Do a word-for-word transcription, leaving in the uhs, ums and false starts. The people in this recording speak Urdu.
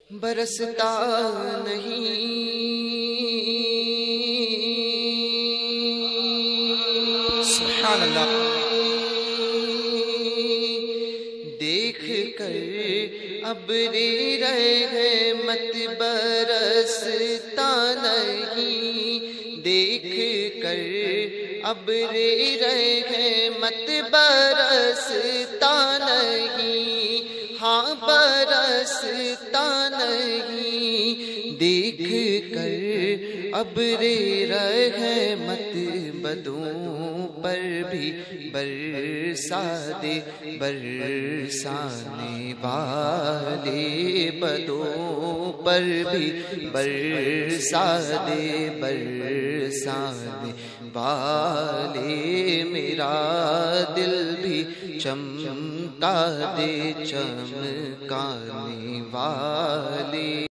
برستا نہیں، سبحان اللہ۔ دیکھ کر ابر رحمت برستا نہیں، دیکھ کر ابر رحمت برستا نہیں، ہاں برستا نہیں، دیکھ کر ابر رحمت بدوں پر بھی برسا دے، برسانے والے بدوں پر بھی برسا دے، برسانے والے میرا دل بھی چمکا دے، چمکانے والے